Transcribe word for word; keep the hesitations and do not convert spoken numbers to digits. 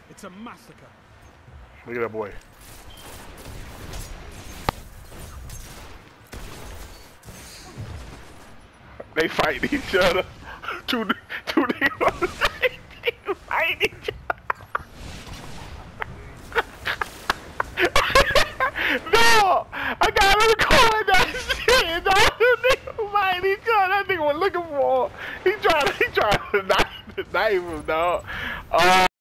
It's a massacre. Look at that boy. They fight each other. Two, two niggas fight each other. No! I got him recording that shit, dog. Two niggas fight each other. That nigga was looking for him. He tried, he tried to knife, knife him, dog. Uh,